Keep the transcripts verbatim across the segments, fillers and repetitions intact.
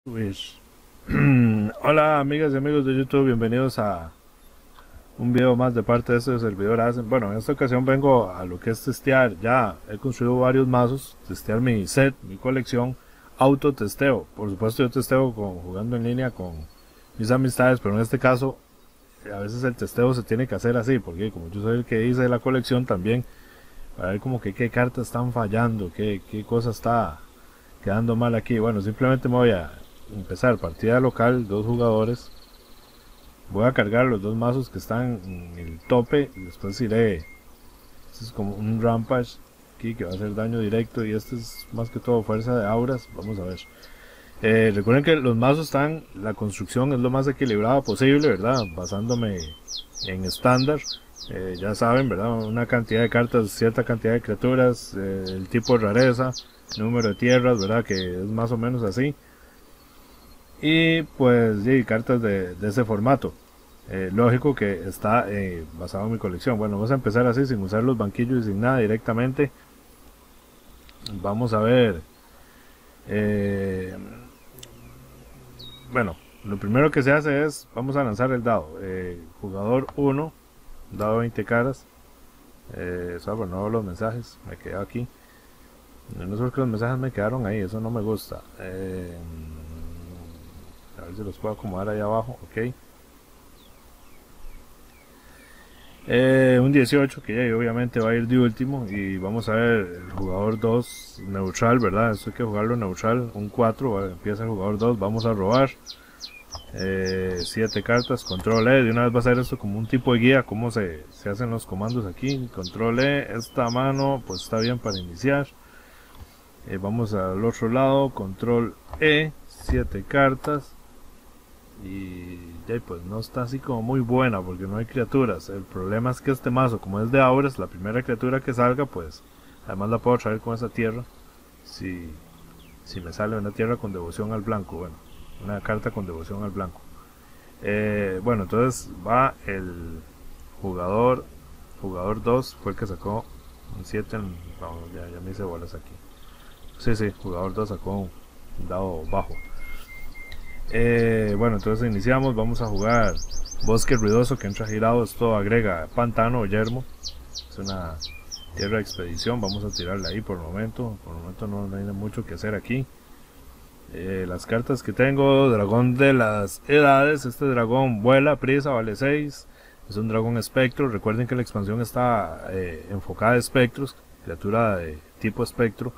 Pues, hola amigas y amigos de YouTube, bienvenidos a un video más de parte de este servidor Asen. Bueno, en esta ocasión vengo a lo que es testear. Ya he construido varios mazos, testear mi set, mi colección, autotesteo. Por supuesto yo testeo con, jugando en línea con mis amistades, pero en este caso a veces el testeo se tiene que hacer así, porque como yo soy el que hice la colección también, para ver como que qué cartas están fallando, qué, qué cosa está quedando mal aquí. Bueno, simplemente me voy a empezar partida local, dos jugadores. Voy a cargar los dos mazos que están en el tope y después iré. Este es como un rampage aquí que va a hacer daño directo y este es más que todo fuerza de auras. Vamos a ver. Eh, recuerden que los mazos están, la construcción es lo más equilibrada posible, ¿verdad? Basándome en estándar. Eh, ya saben, ¿verdad? Una cantidad de cartas, cierta cantidad de criaturas, eh, el tipo de rareza, número de tierras, ¿verdad? Que es más o menos así. Y pues sí, cartas de, de ese formato. Eh, lógico que está eh, basado en mi colección. Bueno, vamos a empezar así, sin usar los banquillos y sin nada, directamente. Vamos a ver. Eh, bueno, lo primero que se hace es, vamos a lanzar el dado. Eh, jugador uno, dado veinte caras. Eh, solo no veo los mensajes, me quedé aquí. No sé por qué los mensajes me quedaron ahí, eso no me gusta. Eh, a ver si los puedo acomodar ahí abajo, ok. Eh, un dieciocho que ya obviamente va a ir de último. Y vamos a ver el jugador dos neutral, ¿verdad? Esto hay que jugarlo neutral. Un cuatro, ¿vale? Empieza el jugador dos, vamos a robar. Eh, siete cartas, control E. De una vez va a ser esto como un tipo de guía, cómo se, se hacen los comandos aquí. Control E, esta mano pues está bien para iniciar. Eh, vamos al otro lado, control E, siete cartas. Y ya pues no está así como muy buena porque no hay criaturas. El problema es que este mazo, como es de auras, la primera criatura que salga pues además la puedo traer con esa tierra. Si, si me sale una tierra con devoción al blanco, bueno, una carta con devoción al blanco. Eh, bueno, entonces va el jugador jugador dos, fue el que sacó un siete en, vamos, ya, ya me hice bolas aquí. Sí, sí, jugador dos sacó un dado bajo. Eh, bueno, entonces iniciamos, vamos a jugar Bosque Ruidoso, que entra girado. Esto agrega pantano o yermo. Es una tierra de expedición, vamos a tirarla ahí por el momento. Por el momento no, no hay mucho que hacer aquí. Eh, las cartas que tengo: dragón de las edades. Este dragón vuela, prisa, vale seis. Es un dragón espectro. Recuerden que la expansión está eh, enfocada a espectros, criatura de tipo espectro.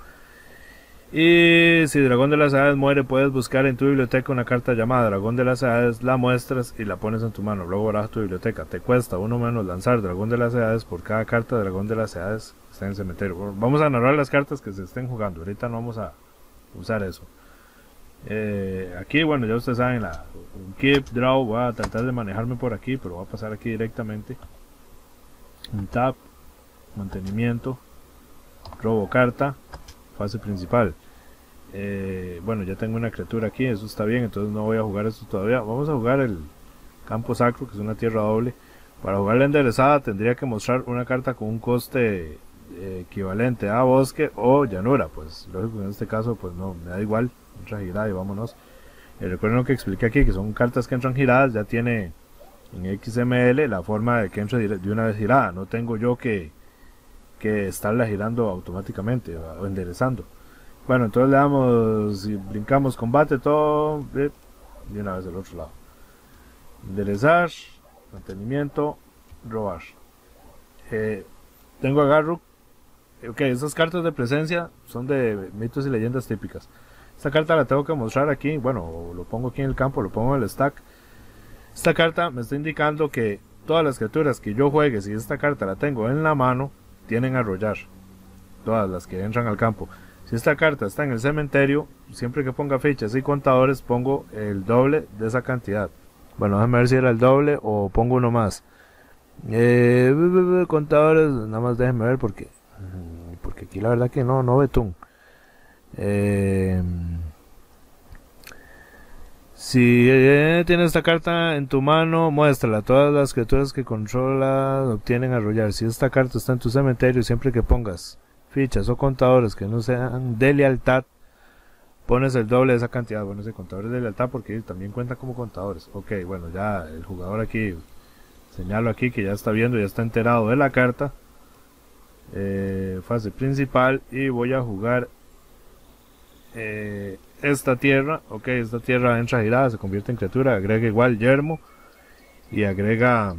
Y si Dragón de las Edades muere, puedes buscar en tu biblioteca una carta llamada Dragón de las Edades, la muestras y la pones en tu mano. Luego barajas tu biblioteca. Te cuesta uno menos lanzar Dragón de las Edades por cada carta de Dragón de las Edades que está en el cementerio. Bueno, vamos a narrar las cartas que se estén jugando. Ahorita no vamos a usar eso. Eh, aquí, bueno, ya ustedes saben, la un keep, draw. Voy a tratar de manejarme por aquí, pero voy a pasar aquí directamente. Un tap, mantenimiento, robo carta, fase principal. Eh, bueno, ya tengo una criatura aquí, eso está bien, entonces no voy a jugar esto todavía. Vamos a jugar el campo sacro, que es una tierra doble. Para jugar la enderezada tendría que mostrar una carta con un coste eh, equivalente a bosque o llanura. Pues lógico, en este caso pues no, me da igual, entra girada y vámonos. Eh, recuerden lo que expliqué aquí, que son cartas que entran giradas. Ya tiene en X M L la forma de que entre de una vez girada. No tengo yo que que estarla girando automáticamente o enderezando. Bueno, entonces le damos y brincamos combate, todo, y una vez del otro lado. Enderezar, mantenimiento, robar. Eh, tengo agarro. Ok, estas cartas de presencia son de mitos y leyendas típicas. Esta carta la tengo que mostrar aquí, bueno, lo pongo aquí en el campo, lo pongo en el stack. Esta carta me está indicando que todas las criaturas que yo juegue, si esta carta la tengo en la mano, tienen a arrollar. Todas las que entran al campo. Si esta carta está en el cementerio, siempre que ponga fichas y contadores, pongo el doble de esa cantidad. Bueno, déjame ver si era el doble o pongo uno más. Eh, contadores, nada más déjenme ver porque porque aquí la verdad que no, no betún. Eh, si eh, tienes esta carta en tu mano, muéstrala. Todas las criaturas que controlas obtienen arrollar. Si esta carta está en tu cementerio, siempre que pongas fichas o contadores que no sean de lealtad, pones el doble de esa cantidad. Bueno, ese contadores de lealtad porque también cuentan como contadores. Ok, bueno, ya el jugador aquí, señalo aquí que ya está viendo, ya está enterado de la carta. Eh, fase principal, y voy a jugar eh, esta tierra. Ok, esta tierra entra girada, se convierte en criatura, agrega igual yermo y agrega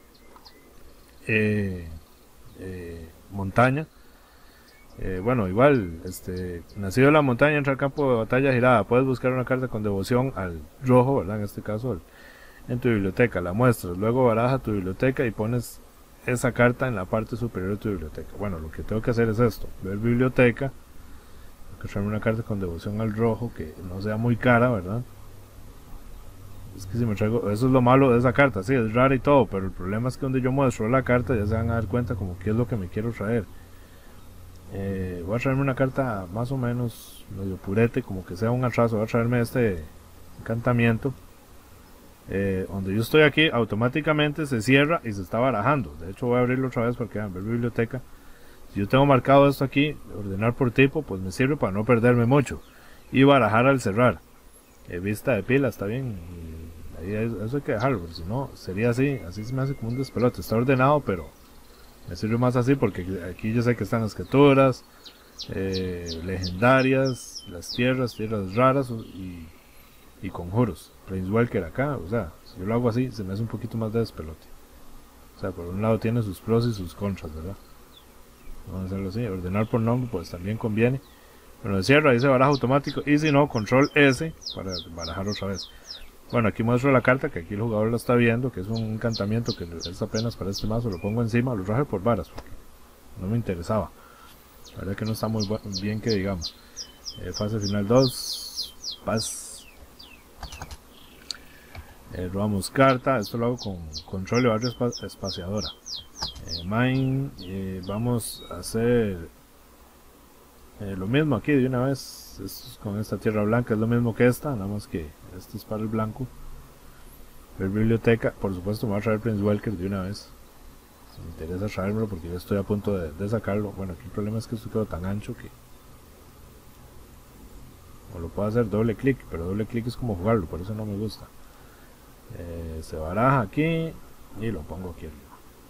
eh, eh, montaña. Eh, bueno, igual, este, nacido de la montaña, entra al campo de batalla girada. Puedes buscar una carta con devoción al rojo, ¿verdad? En este caso, el, en tu biblioteca, la muestras, luego baraja tu biblioteca y pones esa carta en la parte superior de tu biblioteca. Bueno, lo que tengo que hacer es esto: ver biblioteca, tengo que traerme una carta con devoción al rojo que no sea muy cara, ¿verdad? Es que si me traigo, eso es lo malo de esa carta, sí, es rara y todo, pero el problema es que donde yo muestro la carta ya se van a dar cuenta como qué es lo que me quiero traer. Eh, voy a traerme una carta más o menos medio purete, como que sea un atraso. Voy a traerme este encantamiento. Eh, donde yo estoy aquí, automáticamente se cierra y se está barajando. De hecho, voy a abrirlo otra vez para que vean, ver biblioteca. Si yo tengo marcado esto aquí, ordenar por tipo, pues me sirve para no perderme mucho. Y barajar al cerrar. Eh, vista de pila, está bien. Y ahí eso hay que dejarlo, porque si no, sería así. Así se me hace como un despelote. Está ordenado, pero me sirve más así porque aquí yo sé que están las criaturas eh, legendarias, las tierras, tierras raras y, y conjuros. Planeswalker acá, o sea, si yo lo hago así, se me hace un poquito más de despelote. O sea, por un lado tiene sus pros y sus contras, ¿verdad? Vamos a hacerlo así. Ordenar por nombre, pues también conviene. Bueno, de cierre, ahí se baraja automático. Y si no, control S para barajar otra vez. Bueno, aquí muestro la carta, que aquí el jugador la está viendo, que es un encantamiento que es apenas para este mazo. Lo pongo encima, lo traje por varas, porque no me interesaba. La verdad que no está muy bien que digamos. Eh, fase final dos. Paz. Eh, robamos carta. Esto lo hago con control de barra espaciadora. Eh, mine. Eh, vamos a hacer eh, lo mismo aquí de una vez. Esto es con esta tierra blanca, es lo mismo que esta, nada más que este es para el blanco. Ver biblioteca, por supuesto me voy a traer Planeswalker de una vez. Si me interesa traérmelo porque yo estoy a punto de, de sacarlo. Bueno, aquí el problema es que esto quedó tan ancho que o lo puedo hacer doble clic, pero doble clic es como jugarlo, por eso no me gusta. Eh, se baraja aquí y lo pongo aquí arriba.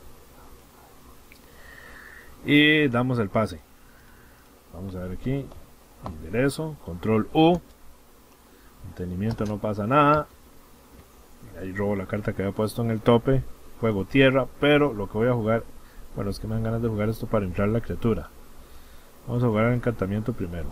Y damos el pase. Vamos a ver aquí. Enderezo, control U. Mantenimiento, no pasa nada. Ahí robo la carta que había puesto en el tope. Juego tierra, pero lo que voy a jugar, bueno, es que me dan ganas de jugar esto para entrar la criatura. Vamos a jugar el encantamiento primero.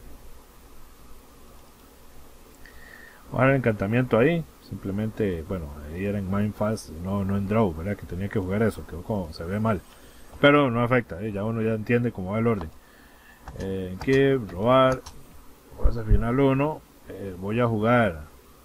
Voy a jugar el encantamiento ahí. Simplemente, bueno, ahí era en Mindfast, no, no en Draw, ¿verdad? Que tenía que jugar eso, que como se ve mal. Pero no afecta, ¿eh? Ya uno ya entiende cómo va el orden. Eh, aquí, robar. Fase final uno. Eh, voy a jugar.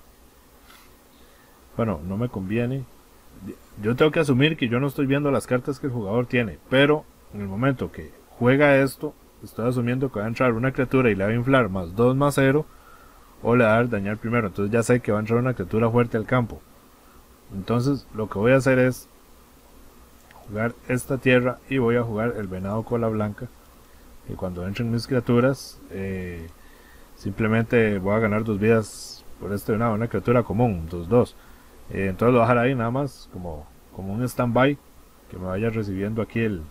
Bueno, no me conviene. Yo tengo que asumir que yo no estoy viendo las cartas que el jugador tiene. Pero en el momento que juega esto, estoy asumiendo que va a entrar una criatura y le va a inflar más dos más cero. O le va a dar dañar primero. Entonces ya sé que va a entrar una criatura fuerte al campo. Entonces lo que voy a hacer es jugar esta tierra y voy a jugar el venado cola blanca. Y cuando entren mis criaturas, eh, simplemente voy a ganar dos vidas por este venado, una criatura común, dos dos. Eh, entonces lo voy a dejar ahí nada más como, como un stand-by, que me vaya recibiendo aquí el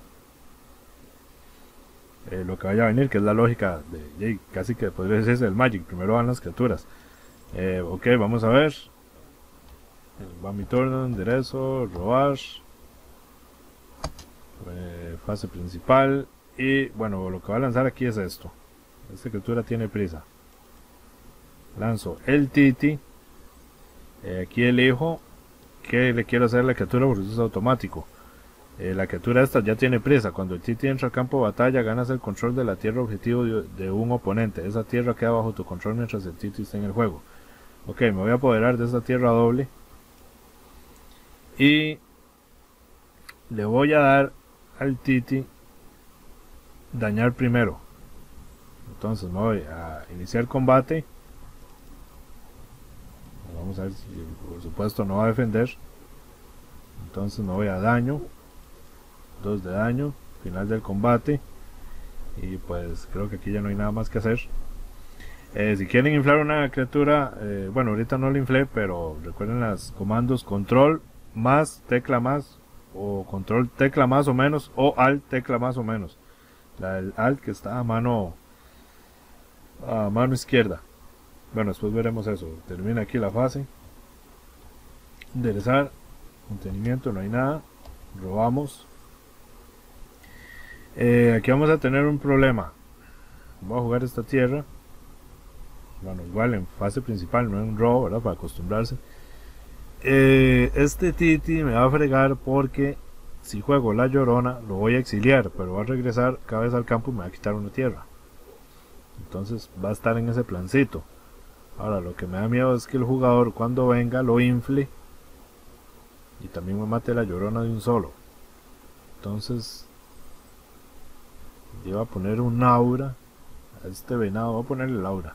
eh, lo que vaya a venir, que es la lógica de, de casi que podría decirse el Magic. Primero van las criaturas. Eh, ok, vamos a ver. Va mi turno, enderezo, robar. Eh, fase principal. Y bueno, lo que va a lanzar aquí es esto. Esta criatura tiene prisa. Lanzo el Titi. Eh, aquí elijo que le quiero hacer a la criatura porque eso es automático. Eh, la criatura esta ya tiene prisa. Cuando el Titi entra al campo de batalla, ganas el control de la tierra objetivo de, de un oponente. Esa tierra queda bajo tu control mientras el Titi está en el juego. Ok, me voy a apoderar de esta tierra doble. Y le voy a dar al Titi dañar primero. Entonces me voy a iniciar combate. Vamos a ver si por supuesto no va a defender. Entonces me voy a daño. dos de daño. Final del combate. Y pues creo que aquí ya no hay nada más que hacer. Eh, si quieren inflar una criatura, eh, bueno, ahorita no la inflé, pero recuerden los comandos control más tecla más, o control tecla más o menos, o alt tecla más o menos. La del alt que está a mano a mano izquierda. Bueno, después veremos eso. Termina aquí la fase. Enderezar, mantenimiento, no hay nada. Robamos. Eh, aquí vamos a tener un problema. Voy a jugar esta tierra. Bueno, igual en fase principal, no en un robo, ¿verdad? Para acostumbrarse. Eh, este Titi me va a fregar porque si juego la Llorona lo voy a exiliar, pero va a regresar cada vez al campo y me va a quitar una tierra. Entonces va a estar en ese plancito. Ahora lo que me da miedo es que el jugador cuando venga lo infle y también me mate la Llorona de un solo. Entonces yo voy a poner un aura a este venado, voy a ponerle el aura.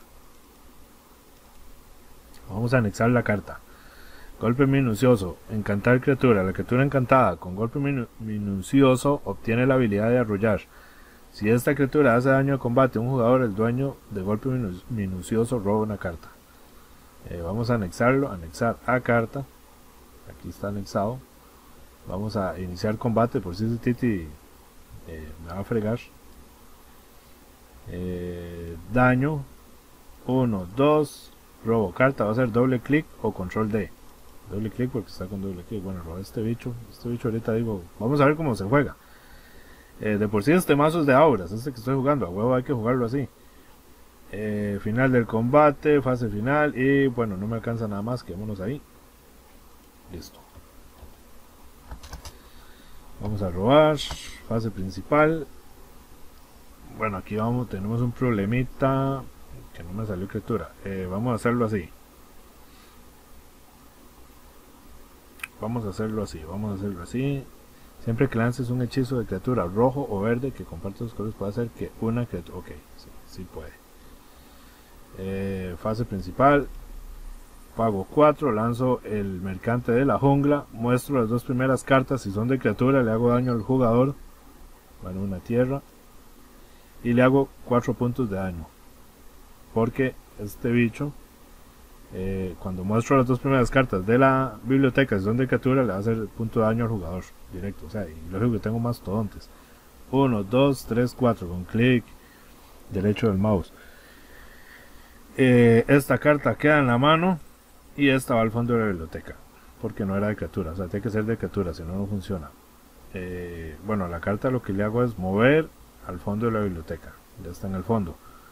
Vamos a anexar la carta. Golpe minucioso, encantar criatura. La criatura encantada con golpe minu minucioso obtiene la habilidad de arrullar. Si esta criatura hace daño a combate a un jugador, el dueño de golpe minu minucioso roba una carta. Eh, vamos a anexarlo, anexar a carta. Aquí está anexado. Vamos a iniciar combate por si ese Titi eh, me va a fregar. Eh, daño uno, dos, robo carta, va a ser doble clic o control D. Doble clic porque está con doble clic. Bueno, roba este bicho. Este bicho ahorita digo, vamos a ver cómo se juega. Eh, de por sí este mazo es de auras, este que estoy jugando, a huevo hay que jugarlo así. Eh, final del combate, fase final y bueno, no me alcanza nada más, quedémonos ahí. Listo. Vamos a robar, fase principal. Bueno, aquí vamos, tenemos un problemita que no me salió criatura. Eh, vamos a hacerlo así. Vamos a hacerlo así, vamos a hacerlo así. Siempre que lances un hechizo de criatura rojo o verde que comparte los colores puede hacer que una criatura... Ok, sí, sí puede. Eh, fase principal. Pago cuatro, lanzo el mercante de la jungla. Muestro las dos primeras cartas, si son de criatura le hago daño al jugador. Bueno, una tierra. Y le hago cuatro puntos de daño. Porque este bicho... Eh, cuando muestro las dos primeras cartas de la biblioteca, si son de criatura, le va a hacer punto de daño al jugador directo. O sea, y lógico que tengo mastodontes. uno, dos, tres, cuatro con clic derecho del mouse. Eh, esta carta queda en la mano y esta va al fondo de la biblioteca porque no era de criatura. O sea, tiene que ser de criatura, si no, no funciona. Eh, bueno, la carta lo que le hago es mover al fondo de la biblioteca. Ya está en el fondo.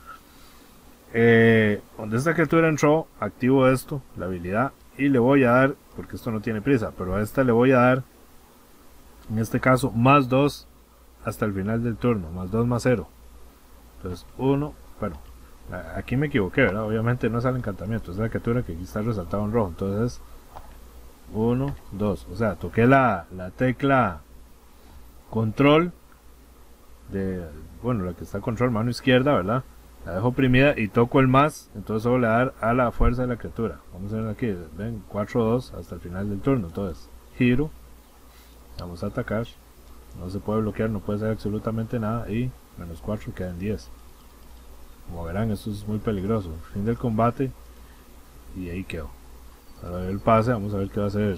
Eh, donde esta criatura entró, activo esto, la habilidad, y le voy a dar, porque esto no tiene prisa, pero a esta le voy a dar, en este caso, más dos hasta el final del turno, más dos más cero. Entonces, uno, bueno, aquí me equivoqué, ¿verdad? Obviamente no es el encantamiento, es la criatura que aquí está resaltado en rojo. Entonces, uno, dos, o sea, toqué la, la tecla control, de, bueno, la que está control, mano izquierda, ¿verdad? La dejo oprimida y toco el más, entonces solo le dar a la fuerza de la criatura. Vamos a ver aquí, ven, cuatro dos hasta el final del turno. Entonces, giro, vamos a atacar, no se puede bloquear, no puede hacer absolutamente nada y menos cuatro quedan diez. Como verán, esto es muy peligroso. Fin del combate y ahí quedó. Para ver el pase, vamos a ver qué va a hacer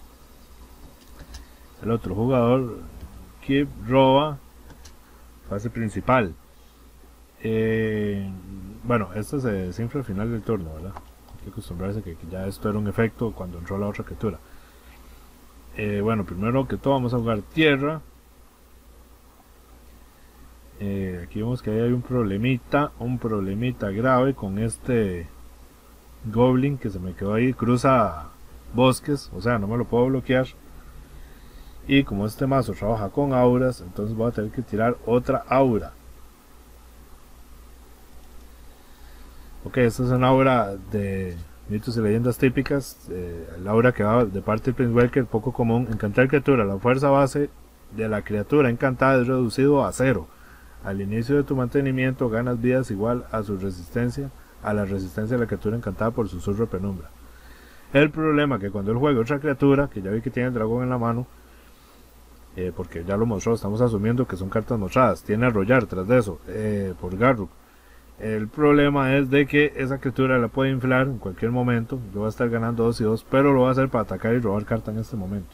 el otro jugador. Keep, roba, fase principal. Eh, bueno, esto se desinfla al final del turno, ¿verdad? Hay que acostumbrarse que, que ya esto era un efecto cuando entró la otra criatura. Eh, bueno, primero que todo vamos a jugar tierra. Eh, aquí vemos que ahí hay un problemita, un problemita grave con este goblin que se me quedó ahí, cruza bosques, o sea, no me lo puedo bloquear. Y como este mazo trabaja con auras, entonces voy a tener que tirar otra aura. Ok, esta es una aura de mitos y leyendas típicas. Eh, el aura que va de parte del Planeswalker, poco común. Encantar criatura. La fuerza base de la criatura encantada es reducido a cero. Al inicio de tu mantenimiento ganas vidas igual a su resistencia, a la resistencia de la criatura encantada por susurro de penumbra. El problema es que cuando él juega otra criatura, que ya vi que tiene el dragón en la mano, eh, porque ya lo mostró, estamos asumiendo que son cartas mostradas. Tiene arrollar tras de eso, eh, por Garruk. El problema es de que esa criatura la puede inflar en cualquier momento. Yo voy a estar ganando dos y dos, pero lo voy a hacer para atacar y robar carta en este momento.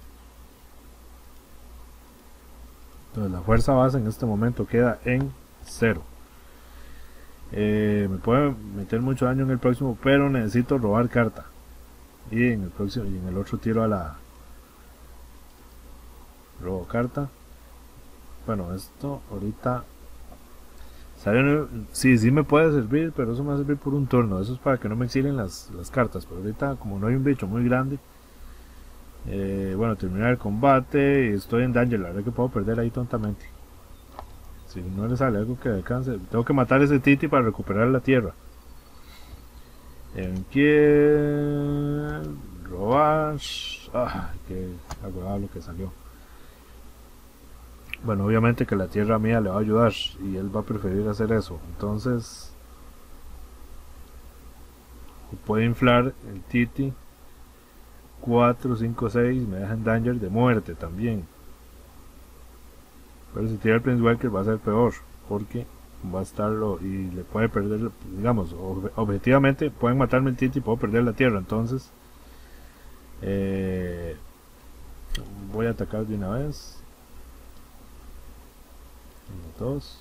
Entonces la fuerza base en este momento queda en cero. Eh, me puede meter mucho daño en el próximo, pero necesito robar carta. Y en el próximo y en el otro tiro a la robo carta. Bueno, esto ahorita sí, sí me puede servir, pero eso me va a servir por un turno. Eso es para que no me exilen las, las cartas. Pero ahorita, como no hay un bicho muy grande, eh, bueno, terminar el combate y estoy en danger. La verdad que puedo perder ahí tontamente. Si no le sale algo que alcance, tengo que matar a ese Titi para recuperar la tierra. ¿En quién? Robar. Ah, qué agradable lo que salió. Bueno, obviamente que la tierra mía le va a ayudar y él va a preferir hacer eso. Entonces puede inflar el Titi cuatro, cinco, seis. Me deja en danger de muerte también. Pero si tira el Planeswalker va a ser peor, porque va a estarlo y le puede perder, digamos, ob objetivamente pueden matarme el Titi y puedo perder la tierra. Entonces eh, voy a atacar de una vez. dos.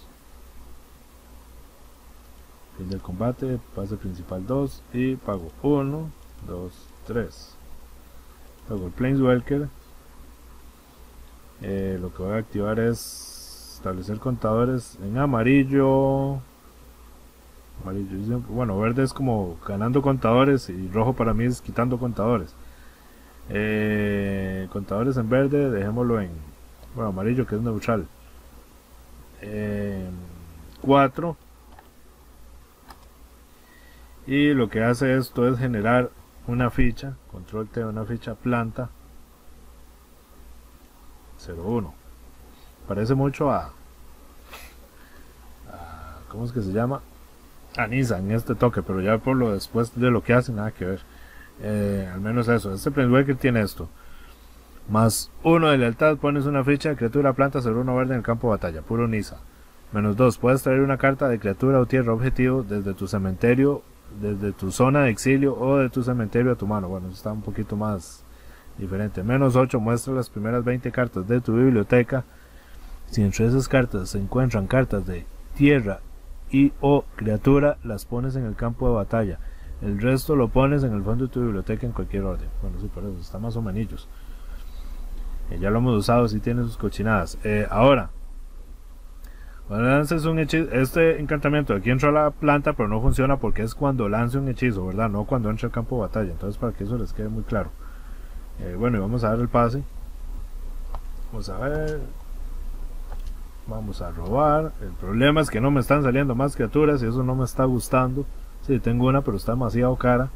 Fin del combate, pase principal dos y pago uno, dos, tres. Luego el Planeswalker. Eh, lo que voy a activar es establecer contadores en amarillo. Amarillo, bueno, verde es como ganando contadores y rojo para mí es quitando contadores. Eh, contadores en verde, dejémoslo en, bueno, amarillo que es neutral. Eh, cuatro. Y lo que hace esto es generar una ficha, control T, una ficha planta cero uno. Parece mucho a, a ¿cómo es que se llama? A Nisa en este toque, pero ya por lo después de lo que hace nada que ver. Eh, al menos eso. Este Planeswalker tiene esto: más uno de lealtad, pones una ficha de criatura planta cero uno verde en el campo de batalla, puro Nisa. Menos dos, puedes traer una carta de criatura o tierra objetivo desde tu cementerio, desde tu zona de exilio o de tu cementerio a tu mano. Bueno, eso está un poquito más diferente. Menos ocho, muestra las primeras veinte cartas de tu biblioteca. Si entre esas cartas se encuentran cartas de tierra y o criatura, las pones en el campo de batalla. El resto lo pones en el fondo de tu biblioteca en cualquier orden. Bueno, sí, por eso está más o menos. Eh, ya lo hemos usado, si tiene sus cochinadas. Eh, ahora, cuando lances un hechizo, este encantamiento aquí entra a la planta, pero no funciona porque es cuando lance un hechizo, ¿verdad? No cuando entra al campo de batalla. Entonces, para que eso les quede muy claro. Eh, bueno, y vamos a dar el pase. Vamos a ver. Vamos a robar. El problema es que no me están saliendo más criaturas y eso no me está gustando. Sí, tengo una, pero está demasiado cara.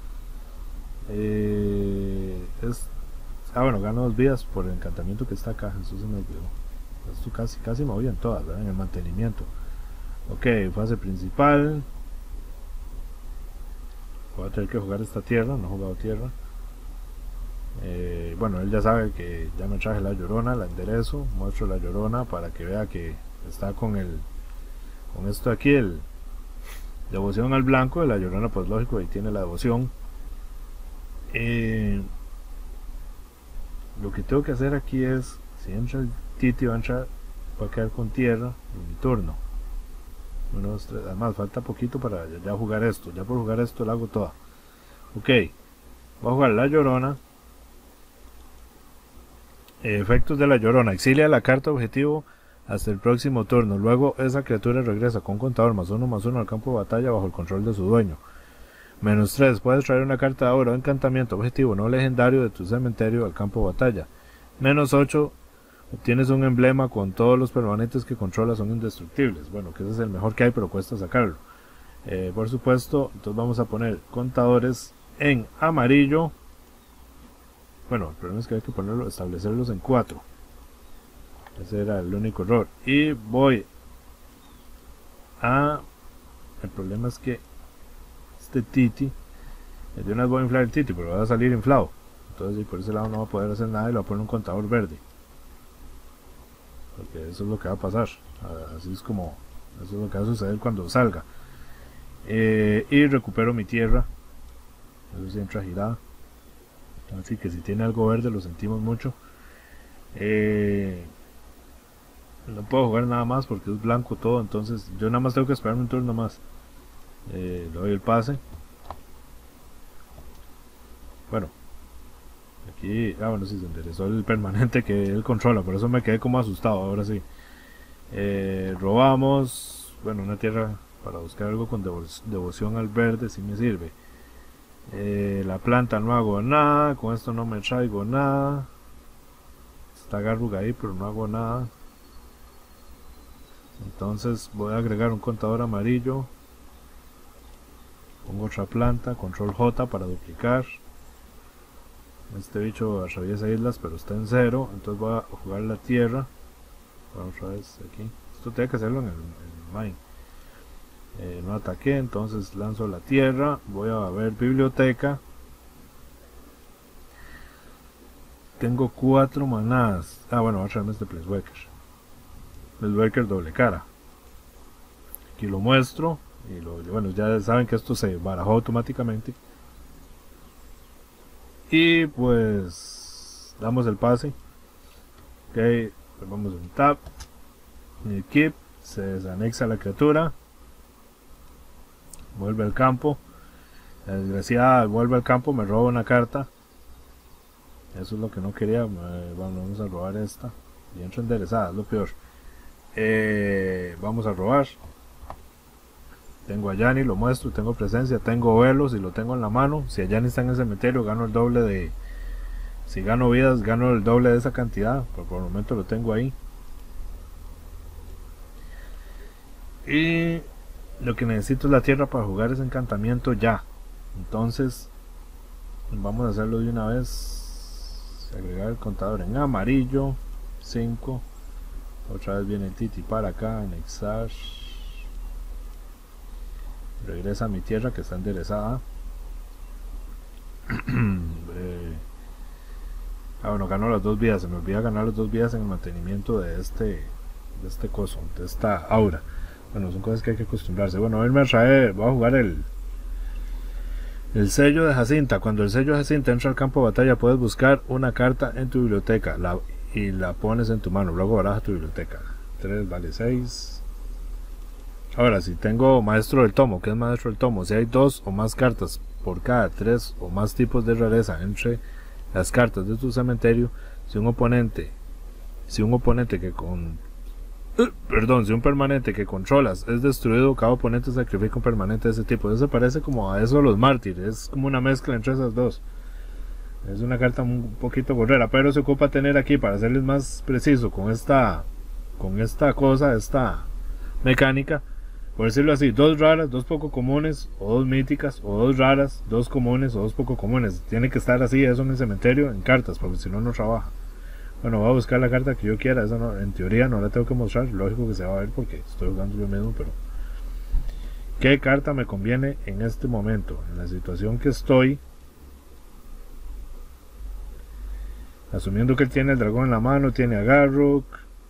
Eh, es, ah, bueno, gano dos vidas por el encantamiento que está acá. Eso se me olvidó. Esto casi, casi me voy en todas, ¿verdad? En el mantenimiento. Ok, fase principal. Voy a tener que jugar esta tierra. No he jugado tierra. Eh, bueno, él ya sabe que ya me traje la llorona. La enderezo. Muestro la llorona para que vea que está con el con esto aquí, el devoción al blanco de la llorona. Pues lógico, ahí tiene la devoción. Eh, lo que tengo que hacer aquí es, si entra el Titi va a entrar, va a quedar con tierra en mi turno. Uno, dos, tres. Además falta poquito para ya, ya jugar esto. Ya por jugar esto lo hago toda. Ok, voy a jugar la llorona. eh, Efectos de la llorona: exilia la carta objetivo hasta el próximo turno. Luego esa criatura regresa con contador más uno más uno al campo de batalla bajo el control de su dueño. Menos tres, puedes traer una carta de oro o encantamiento objetivo no legendario de tu cementerio al campo de batalla. Menos ocho, obtienes un emblema con todos los permanentes que controlas son indestructibles. Bueno, que ese es el mejor que hay, pero cuesta sacarlo. Eh, por supuesto, entonces vamos a poner contadores en amarillo. Bueno, el problema es que hay que ponerlo, establecerlos en cuatro. Ese era el único error. Y voy a... El problema es que este Titi, de una vez voy a inflar el Titi, pero va a salir inflado. Entonces por ese lado no va a poder hacer nada y lo voy a poner un contador verde. Porque eso es lo que va a pasar. Así es como Eso es lo que va a suceder cuando salga. Eh, y recupero mi tierra. Eso sí entra girada. Así que si tiene algo verde lo sentimos mucho. Eh, no puedo jugar nada más porque es blanco todo. Entonces yo nada más tengo que esperar un turno más. Eh, le doy el pase. Bueno. Aquí, ah bueno, sí, se enderezó el permanente que él controla. Por eso me quedé como asustado. Ahora sí. Eh, robamos. Bueno, una tierra para buscar algo con devo devoción al verde. Si me sirve. Eh, la planta no hago nada. Con esto no me traigo nada. Está Garrug ahí, pero no hago nada. Entonces voy a agregar un contador amarillo. Pongo otra planta. Control J para duplicar. Este bicho atraviesa islas, pero está en cero. Entonces voy a jugar la tierra. Vamos otra vez aquí. Esto tiene que hacerlo en el, en el mine. Eh, no ataqué, entonces lanzo la tierra. Voy a ver biblioteca. Tengo cuatro manadas. Ah, bueno, voy a traerme este Planeswalker. Planeswalker doble cara. Aquí lo muestro. Y lo, bueno, ya saben que esto se barajó automáticamente. Y pues damos el pase. Ok, vamos en tab. En keep. Se desanexa la criatura. Vuelve al campo. La desgraciada vuelve al campo. Me roba una carta. Eso es lo que no quería. Eh, bueno, vamos a robar esta. Y entro enderezada, es lo peor. Eh, vamos a robar. Tengo a Yanni, lo muestro, tengo presencia, tengo velos y lo tengo en la mano. Si a Yanni está en el cementerio, gano el doble de... Si gano vidas, gano el doble de esa cantidad. Pero por el momento lo tengo ahí. Y lo que necesito es la tierra para jugar ese encantamiento ya. Entonces, vamos a hacerlo de una vez. Agregar el contador en amarillo. cinco. Otra vez viene el Titi para acá, anexar. Regresa a mi tierra que está enderezada. eh, ah bueno, gano las dos vidas. Se me olvida ganar las dos vidas en el mantenimiento de este de este coso, de esta aura. Bueno, son cosas que hay que acostumbrarse. Bueno, él me trae, voy a jugar el el sello de Jacinta. Cuando el sello de Jacinta entra al campo de batalla, puedes buscar una carta en tu biblioteca la, y la pones en tu mano. Luego baraja tu biblioteca. tres vale seis. Ahora, si tengo maestro del tomo, ¿qué es maestro del tomo? Si hay dos o más cartas por cada tres o más tipos de rareza entre las cartas de tu cementerio, si un oponente, si un oponente que con, uh, perdón, si un permanente que controlas es destruido, cada oponente sacrifica un permanente de ese tipo. Eso se parece como a eso de los mártires, es como una mezcla entre esas dos. Es una carta un poquito gorrera, pero se ocupa tener aquí, para serles más preciso con esta, con esta cosa, esta mecánica. Por decirlo así, dos raras, dos poco comunes, o dos míticas, o dos raras, dos comunes, o dos poco comunes. Tiene que estar así, eso en el cementerio, en cartas, porque si no, no trabaja. Bueno, voy a buscar la carta que yo quiera, esa no, en teoría no la tengo que mostrar, lógico que se va a ver porque estoy jugando yo mismo, pero... ¿Qué carta me conviene en este momento? En la situación que estoy, asumiendo que él tiene el dragón en la mano, tiene a Garruk,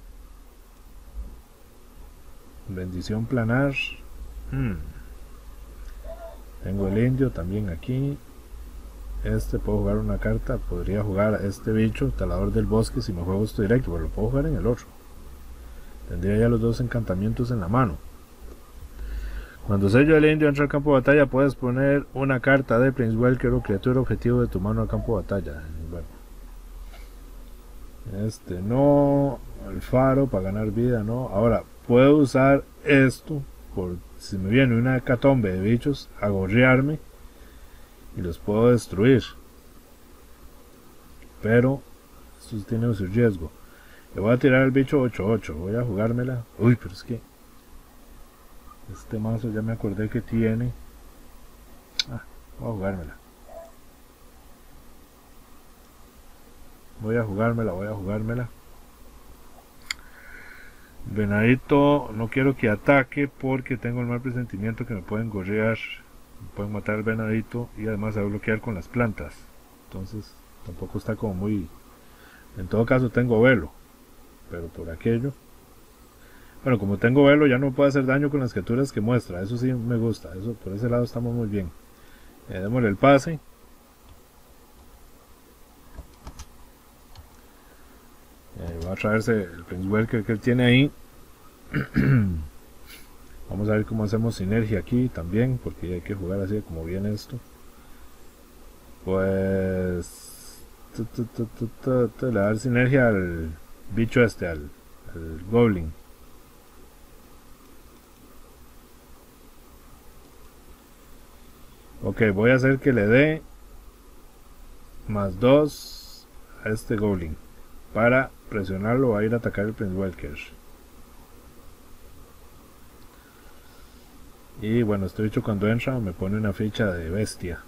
bendición planar. hmm. Tengo el indio también aquí. Este puedo jugar una carta. Podría jugar a este bicho, talador del bosque, si me juego esto directo, pero lo puedo jugar en el otro. Tendría ya los dos encantamientos en la mano. Cuando sello del indio entra al campo de batalla, puedes poner una carta de Planeswalker o criatura objetivo de tu mano al campo de batalla. Bueno, este no. El faro para ganar vida, no. Ahora puedo usar esto por si me viene una hecatombe de bichos a gorrearme y los puedo destruir, pero esto tiene su riesgo. Le voy a tirar el bicho ocho ocho, voy a jugármela. Uy, pero es que este mazo ya me acordé que tiene. Ah, voy a jugármela. Voy a jugármela, voy a jugármela. Venadito, no quiero que ataque porque tengo el mal presentimiento que me pueden gorrear, me pueden matar al venadito y además se va a bloquear con las plantas. Entonces tampoco está como muy... En todo caso tengo velo, pero por aquello... Bueno, como tengo velo ya no puedo hacer daño con las criaturas que muestra. Eso sí me gusta. Eso por ese lado estamos muy bien. Eh, démosle el pase. Eh, va a traerse el Planeswalker que él tiene ahí. Vamos a ver cómo hacemos sinergia aquí también, porque hay que jugar así como viene esto. Pues tu, tu, tu, tu, tu, tu, le va a dar sinergia al bicho este, al, al Goblin. Ok, voy a hacer que le dé más dos a este Goblin. Para presionarlo va a ir a atacar el Planeswalker. Y bueno, este bicho cuando entra me pone una ficha de bestia.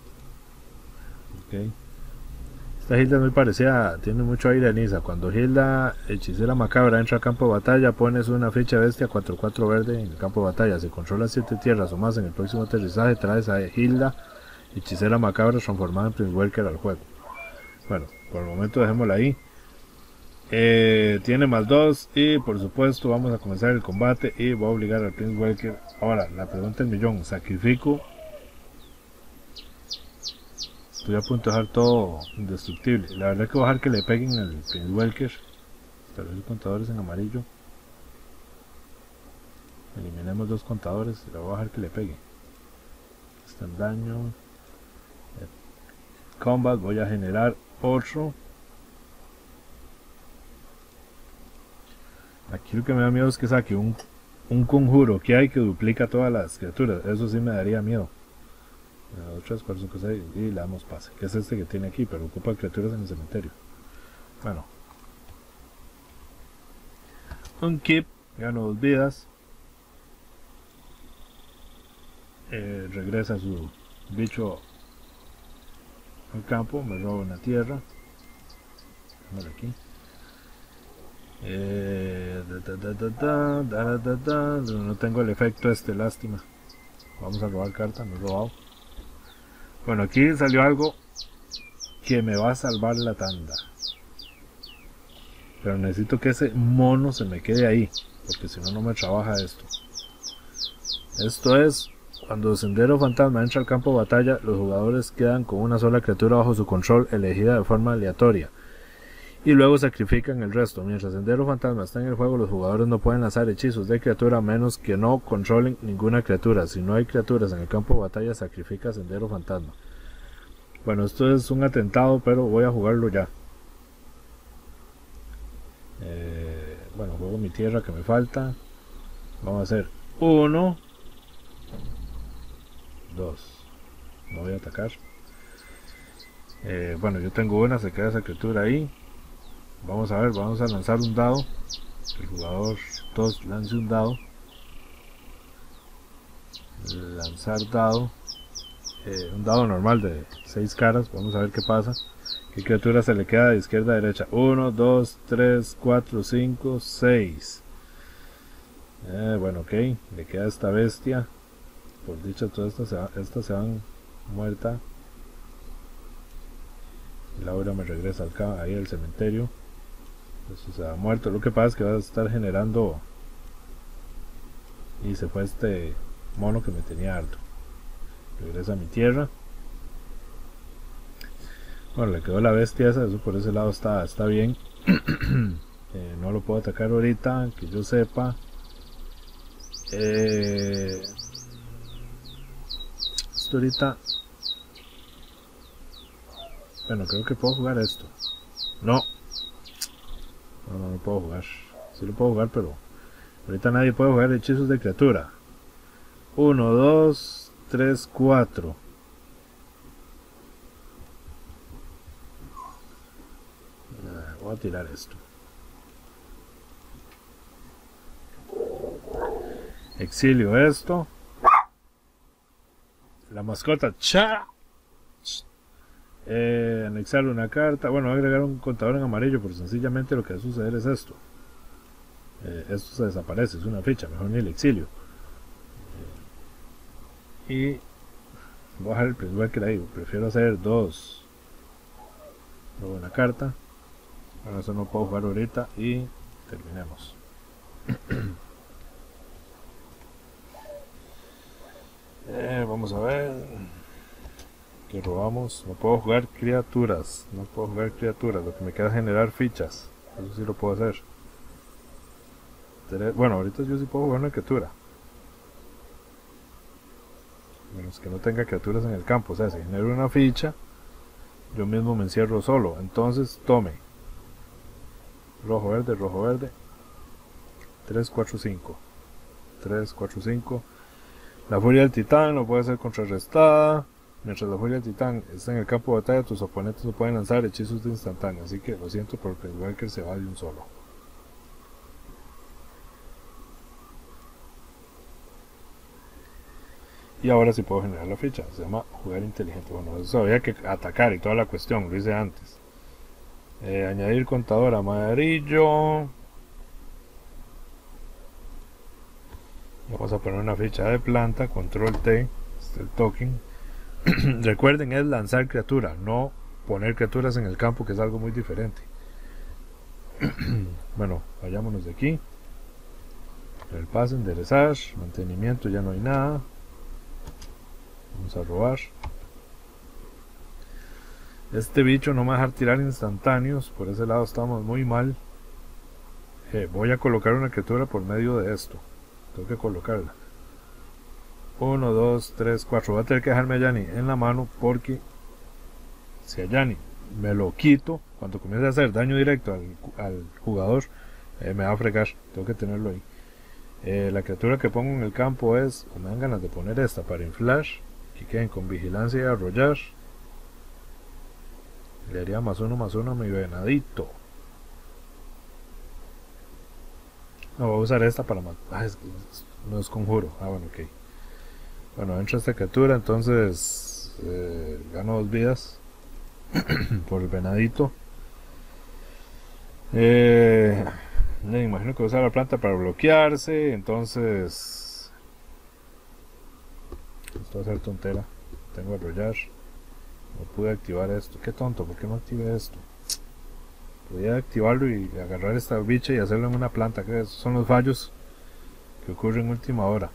Ok. Esta Hilda es muy parecida, tiene mucho aire a Nisa. Cuando Hilda, hechicera macabra, entra al campo de batalla, pones una ficha bestia cuatro cuatro verde en el campo de batalla. Si controlas siete tierras o más en el próximo aterrizaje, traes a Hilda, hechicera macabra, transformada en Planeswalker al juego. Bueno, por el momento dejémosla ahí. Eh, tiene más dos y por supuesto vamos a comenzar el combate y voy a obligar al Planeswalker. Ahora, la pregunta del millón, ¿sacrifico? Estoy a punto de dejar todo indestructible. La verdad que voy a dejar que le peguen al Planeswalker. Pero los contadores en amarillo. Eliminemos dos contadores y le voy a dejar que le pegue. Está en daño. Combat, voy a generar otro. Aquí lo que me da miedo es que saque un, un conjuro que hay que duplica todas las criaturas. Eso sí me daría miedo. dos, tres, cuatro, cinco, seis y le damos pase. Que es este que tiene aquí, pero ocupa criaturas en el cementerio. Bueno. Un keep, gano dos vidas. Eh, regresa su bicho al campo, me roba una tierra. Vamos aquí. Eh, da, da, da, da, da, da, da, da. No tengo el efecto este, lástima. Vamos a robar carta, no he robado. Bueno, aquí salió algo que me va a salvar la tanda. Pero necesito que ese mono se me quede ahí, porque si no, no me trabaja esto. Esto es, cuando Sendero Fantasma entra al campo de batalla, los jugadores quedan con una sola criatura bajo su control, elegida de forma aleatoria. Y luego sacrifican el resto. Mientras Sendero Fantasma está en el juego, los jugadores no pueden lanzar hechizos de criatura a menos que no controlen ninguna criatura. Si no hay criaturas en el campo de batalla, sacrifica Sendero Fantasma. Bueno, esto es un atentado, pero voy a jugarlo ya. Eh, bueno, juego mi tierra que me falta. Vamos a hacer uno, dos. No voy a atacar. Eh, bueno, yo tengo una, se queda esa criatura ahí. Vamos a ver, vamos a lanzar un dado. El jugador dos lance un dado. Lanzar dado. Eh, un dado normal de seis caras. Vamos a ver qué pasa. ¿Qué criatura se le queda de izquierda a derecha? uno, dos, tres, cuatro, cinco, seis. Eh, bueno, ok. Le queda esta bestia. Por dicho, todas estas se, va, estas se van muerta. Laura me regresa acá, ahí al cementerio. Eso se va muerto. Lo que pasa es que va a estar generando. Y se fue este mono que me tenía harto. Regresa a mi tierra. Bueno, le quedó la bestia esa, eso por ese lado está, está bien. eh, no lo puedo atacar ahorita, que yo sepa. Eh, esto ahorita. Bueno, creo que puedo jugar esto. No. No, no, no puedo jugar. Sí lo puedo jugar, pero ahorita nadie puede jugar hechizos de criatura. uno, dos, tres, cuatro. Voy a tirar esto. Exilio esto. La mascota. ¡Cha! Eh, anexar una carta. Bueno, voy a agregar un contador en amarillo, pero sencillamente lo que va a suceder es esto. Eh, esto se desaparece, es una ficha, mejor ni el exilio. Eh, y voy a dejar el Planeswalker ahí. Prefiero hacer dos. Luego una carta. Bueno, eso no puedo jugar ahorita y terminemos. Eh, vamos a ver. Que robamos. No puedo jugar criaturas. No puedo jugar criaturas. Lo que me queda es generar fichas. Eso sí lo puedo hacer. Bueno, ahorita yo sí puedo jugar una criatura. Menos que no tenga criaturas en el campo. O sea, si genero una ficha, yo mismo me encierro solo. Entonces, tome. Rojo, verde, rojo, verde. tres, cuatro, cinco. tres, cuatro, cinco. La furia del titán no puede ser contrarrestada. Mientras la furia del titán está en el campo de batalla, tus oponentes no pueden lanzar hechizos de instantáneo. Así que lo siento, pero Planeswalker se va de un solo. Y ahora sí puedo generar la ficha. Se llama jugar inteligente. Bueno, eso había que atacar y toda la cuestión. Lo hice antes. Eh, añadir contador amarillo. Vamos a poner una ficha de planta. Control T. Este es el token. Recuerden, es lanzar criatura, no poner criaturas en el campo, que es algo muy diferente. Bueno, vayámonos de aquí. El pase, enderezar, mantenimiento, ya no hay nada. Vamos a robar. Este bicho no me va a dejar tirar instantáneos, por ese lado estamos muy mal. Eh, voy a colocar una criatura por medio de esto. Tengo que colocarla. uno, dos, tres, cuatro. Voy a tener que dejarme a Yanni en la mano, porque si a Yanni me lo quito, cuando comience a hacer daño directo al, al jugador, eh, me va a fregar. Tengo que tenerlo ahí. Eh, la criatura que pongo en el campo es, o me dan ganas de poner esta para inflar, que queden con vigilancia y arrollar. Le haría más uno más uno a mi venadito. No, voy a usar esta para matar. Ah, es que no es conjuro. Ah, bueno, ok. Bueno, entra esta criatura, entonces eh, gano dos vidas por el venadito. Eh, me imagino que voy a usar la planta para bloquearse, entonces esto va a ser tontera. Tengo que arrollar. No pude activar esto. Qué tonto, ¿por qué no activé esto? Podía activarlo y agarrar esta bicha y hacerlo en una planta. Que esos son los fallos que ocurren en última hora.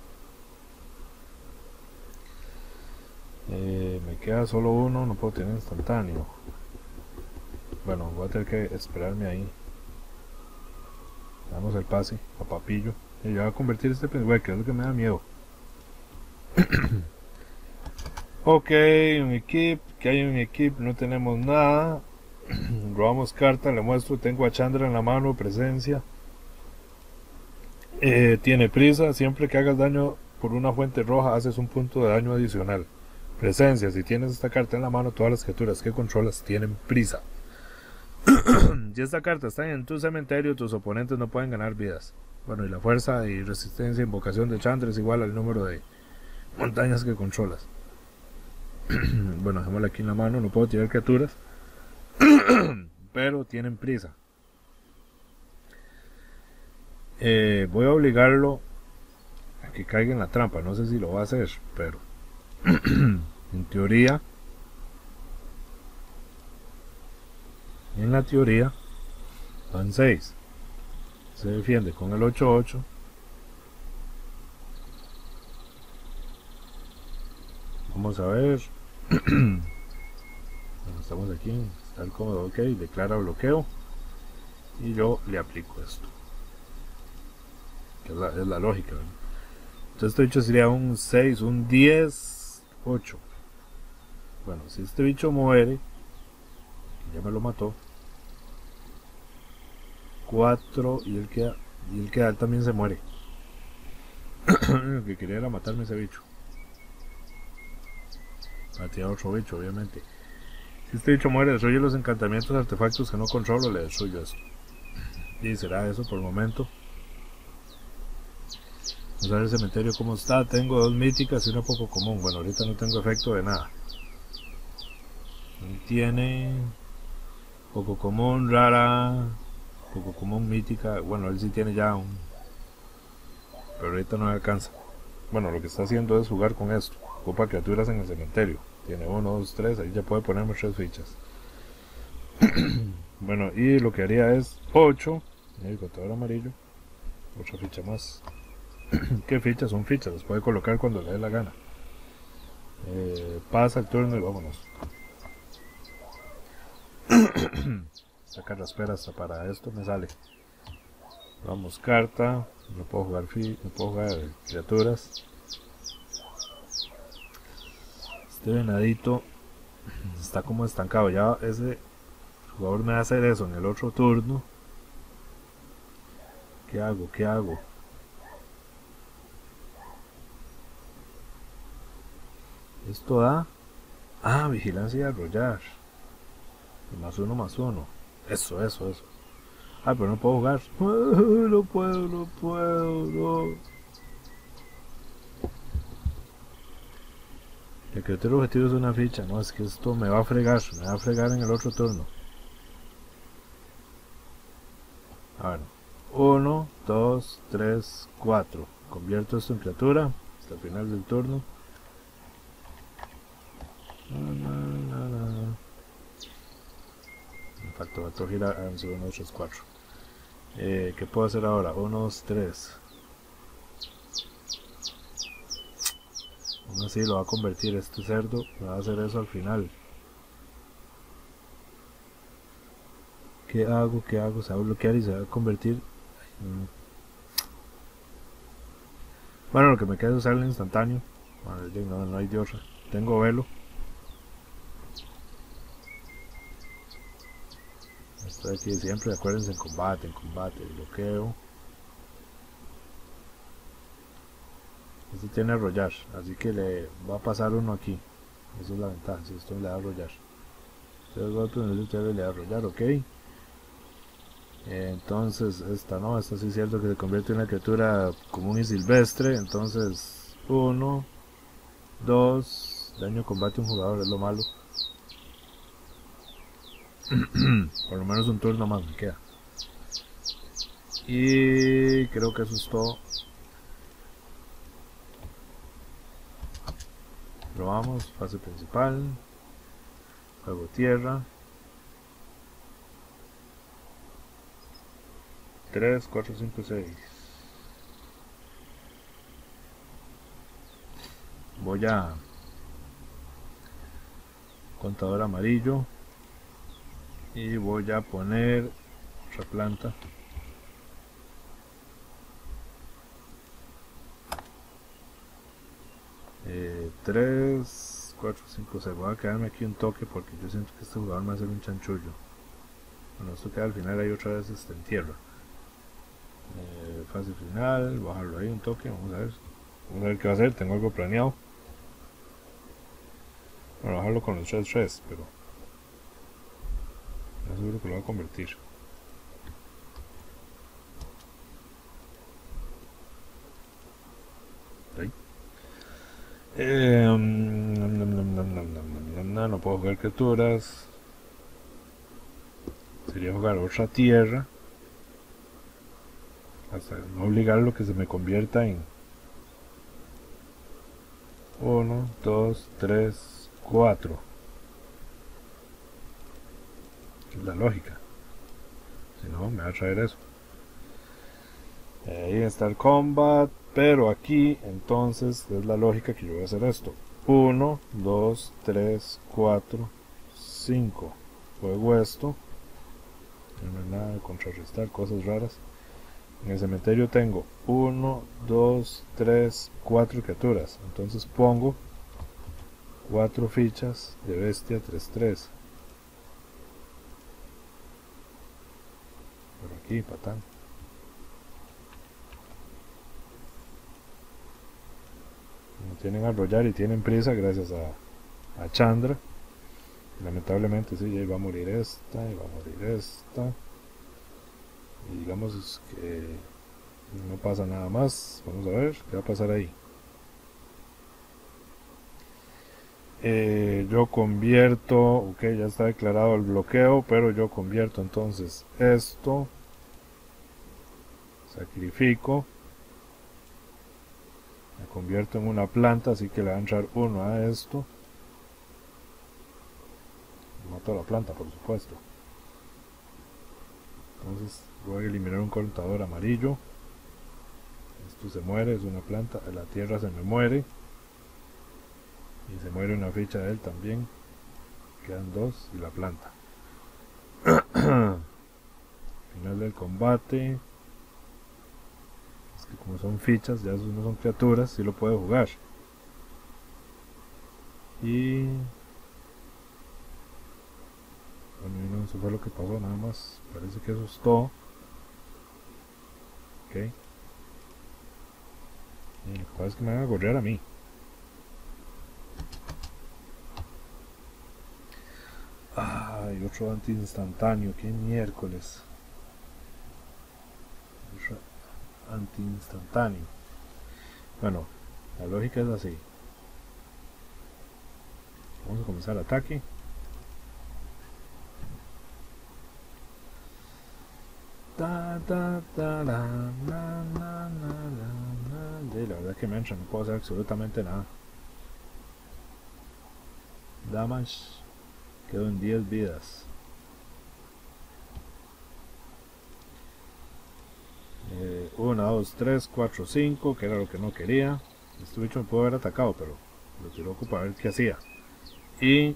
Eh, me queda solo uno, no puedo tener instantáneo. Bueno, voy a tener que esperarme ahí. Damos el pase a Papillo. Y yo voy a convertir este Planeswalker, que es lo que me da miedo. Ok, un equip. Que hay un equip, no tenemos nada. Robamos carta, le muestro. Tengo a Chandra en la mano, presencia. Eh, tiene prisa. Siempre que hagas daño por una fuente roja, haces un punto de daño adicional. Presencia, si tienes esta carta en la mano, todas las criaturas que controlas tienen prisa. Si esta carta está en tu cementerio, tus oponentes no pueden ganar vidas. Bueno, y la fuerza y resistencia, invocación de Chandra es igual al número de montañas que controlas. Bueno, dejémosla aquí en la mano, no puedo tirar criaturas. Pero tienen prisa. Eh, voy a obligarlo a que caiga en la trampa. No sé si lo va a hacer, pero en teoría, en la teoría, van seis. Se defiende con el ocho ocho. Vamos a ver. Bueno, estamos aquí. Está el cómodo, ok. Declara bloqueo. Y yo le aplico esto. Que es la, es la lógica, ¿verdad? Entonces este bicho sería un seis, un diez, ocho. Bueno, si este bicho muere, ya me lo mató, cuatro y él queda, y él queda, él también se muere. Lo que quería era matarme ese bicho. Maté a otro bicho, obviamente. Si este bicho muere, destruye los encantamientos, artefactos que no controlo, le destruyo esto. Y será eso por el momento. Vamos a ver el cementerio cómo está. Tengo dos míticas y una poco común. Bueno, ahorita no tengo efecto de nada. Tiene poco común, rara, poco común, mítica. Bueno, él sí tiene ya un, pero ahorita no me alcanza. Bueno, lo que está haciendo es jugar con esto. Ocupa criaturas en el cementerio. Tiene uno, dos, tres. Ahí ya puede ponerme tres fichas. Bueno, y lo que haría es ocho. El contador amarillo. Otra ficha más. ¿Qué fichas? Son fichas. Las puede colocar cuando le dé la gana. Eh, pasa el turno y vámonos. Sacar las peras hasta para esto me sale. Vamos, carta. No puedo jugar fi, no puedo jugar criaturas. Este venadito está como estancado. Ya ese jugador me va a hacer eso en el otro turno. ¿Qué hago? ¿Qué hago? Esto da. Ah, vigilancia y arrollar. Y más uno, más uno. Eso, eso, eso. Ah, pero no puedo jugar. No puedo, no puedo, no. El criatura objetivo es una ficha. No, es que esto me va a fregar. Me va a fregar en el otro turno. A ver. uno, dos, tres, cuatro. Convierto esto en criatura. Hasta el final del turno. Me faltó, faltó girar. Ah, uno, dos, tres, cuatro. Eh, ¿Qué puedo hacer ahora? uno, dos, tres. Aún así lo va a convertir este cerdo. Me va a hacer eso al final. ¿Qué hago? ¿Qué hago? Se va a bloquear y se va a convertir. Mm. Bueno, lo que me queda es usar el instantáneo. Bueno, no, no hay de otra. Tengo velo. Estoy aquí siempre. Acuérdense en combate, en combate. Bloqueo. Este tiene arrollar. Así que le va a pasar uno aquí. Esa es la ventaja. Si esto le da arrollar. Tres golpes, usted le da arrollar. Ok. Entonces, esta no, esta sí es cierto que se convierte en una criatura común y silvestre. Entonces, uno, dos, daño combate a un jugador, es lo malo. Por lo menos un turno más me queda. Y creo que eso es todo. Probamos, fase principal. Juego tierra. tres, cuatro, cinco, seis. Voy a contador amarillo y voy a poner otra planta. Eh, tres, cuatro, cinco, seis. Voy a quedarme aquí un toque porque yo siento que este jugador me va a hacer un chanchullo. Bueno, esto queda al final, hay otra vez este, en tierra. Eh, fase final, bajarlo ahí un toque, vamos a ver. Vamos a ver qué va a hacer, tengo algo planeado. Bueno, bajarlo con los tres tres, pero ya seguro que lo va a convertir. Ahí. Eh, um, nom, nom, nom, nom, nom, nom, nom, no puedo jugar criaturas. Sería jugar otra tierra. Hasta no obligarlo que se me convierta en uno, dos, tres, cuatro. Es la lógica. Si no, me va a traer eso. Ahí está el combat. Pero aquí, entonces, es la lógica que yo voy a hacer esto. uno, dos, tres, cuatro, cinco. Juego esto. No hay nada de contrarrestar, cosas raras. En el cementerio tengo uno, dos, tres, cuatro criaturas. Entonces pongo cuatro fichas de bestia tres tres. Por aquí, patán. No tienen arrollar y tienen prisa gracias a, a Chandra. Lamentablemente sí, ya iba a morir esta, iba a morir esta. Y digamos que no pasa nada más. Vamos a ver qué va a pasar ahí. Eh, yo convierto, ok, ya está declarado el bloqueo, pero yo convierto entonces esto, sacrifico, me convierto en una planta, así que le va a entrar uno a esto. Mato a la planta, por supuesto. Entonces voy a eliminar un contador amarillo. Esto se muere, es una planta. La tierra se me muere. Y se muere una ficha de él también. Quedan dos y la planta. Final del combate. Es que como son fichas, ya esos no son criaturas, sí lo puede jugar. Y... bueno, y no, eso fue lo que pasó, nada más. Parece que eso es todo. Ok. Y lo que pasa es que me van a correr a mí. Ay, otro anti instantáneo, qué miércoles. Otro anti instantáneo. Bueno, la lógica es así. Vamos a comenzar el ataque. Ta, ta, ta, la, na, na, na, na, na. De la verdad que me entra, no puedo hacer absolutamente nada. Damage. Quedo en diez vidas. uno, dos, tres, cuatro, cinco, que era lo que no quería. Este bicho me pudo haber atacado, pero lo tiró para ver qué hacía. Y...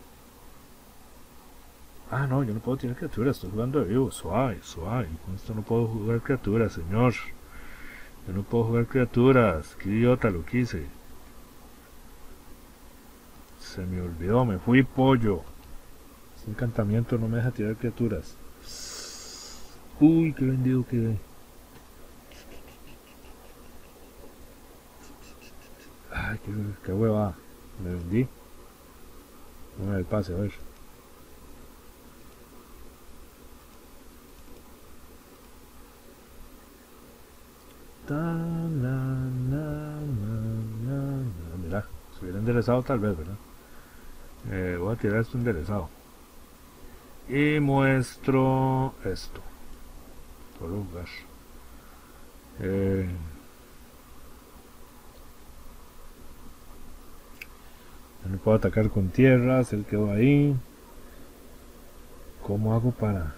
ah, no, yo no puedo tirar criaturas, estoy jugando de vivo. Suave, suave. Con esto no puedo jugar criaturas, señor. Yo no puedo jugar criaturas. Qué idiota lo quise. Se me olvidó, me fui pollo. Este encantamiento no me deja tirar criaturas. Uy, qué vendido quedé. Ay, qué, qué hueva. Me vendí. No me da el pase, a ver. Ta, na, na, na, na, na. Mira, se hubiera enderezado tal vez, ¿verdad? Eh, voy a tirar esto enderezado. Y muestro esto. Por lugar. Eh, no puedo atacar con tierras, él quedó ahí. ¿Cómo hago para...?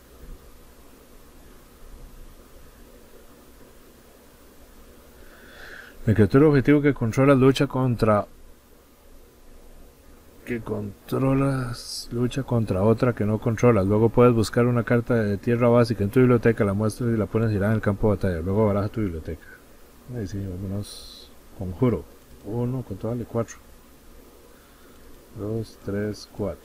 La criatura objetivo que controla lucha contra... que controlas lucha contra otra que no controlas. Luego puedes buscar una carta de tierra básica en tu biblioteca, la muestras y la pones girada en el campo de batalla. Luego baraja tu biblioteca. Ahí sí, algunos conjuro. Uno, ¿cuánto vale? Cuatro. Dos, tres, cuatro.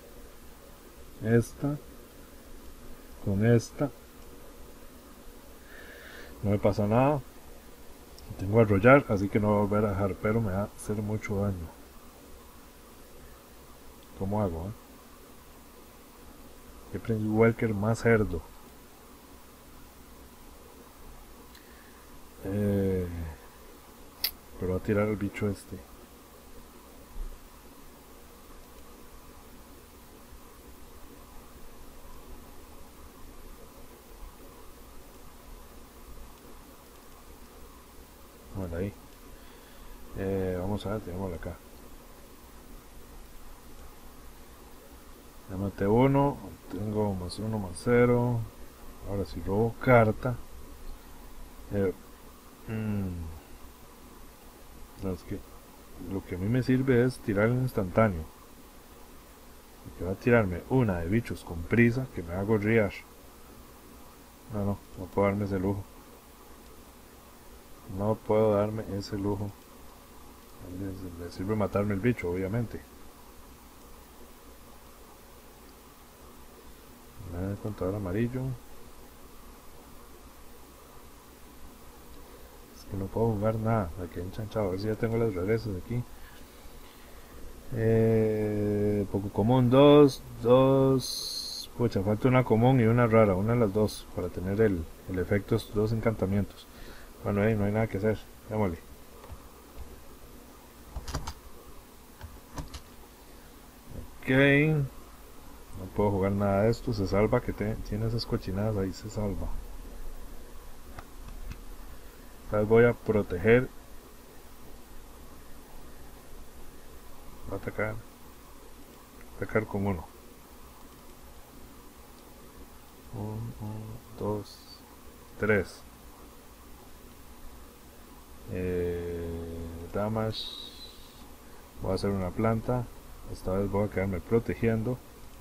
Esta. Con esta. No me pasa nada. Tengo a arrollar, así que no voy a volver a dejar, pero me va a hacer mucho daño. ¿Cómo hago? Eh? ¿Qué Prince Walker más cerdo? Eh, pero va a tirar al bicho este. Bueno, ahí. Eh, vamos a ver, tenemos acá. Ya maté uno, tengo más uno más cero. Ahora si robo carta. Eh, mmm, es que lo que a mí me sirve es tirar en instantáneo. Que va a tirarme una de bichos con prisa que me va a gorrear. No, no, no puedo darme ese lujo. No puedo darme ese lujo. Le sirve matarme el bicho, obviamente. Nada de contador amarillo. Es que no puedo jugar nada. Me quedé enchanchado. A ver si ya tengo las regresas aquí. Eh, poco común dos, dos. Pucha, falta una común y una rara. Una de las dos para tener el, el efecto de estos dos encantamientos. Bueno, ahí no hay nada que hacer. Démosle. Ok. No puedo jugar nada de esto. Se salva que te, tiene esas cochinadas. Ahí se salva. Esta vez voy a proteger. Va a atacar. Atacar con uno. Uno, dos, tres. Eh, damage. Voy a hacer una planta. Esta vez voy a quedarme protegiendo.